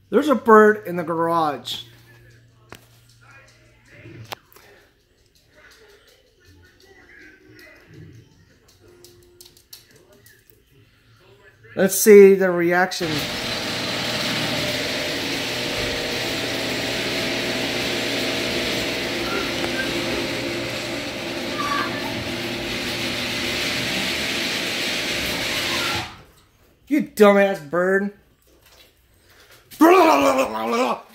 There's a bird in the garage. Let's see the reaction. You dumbass bird.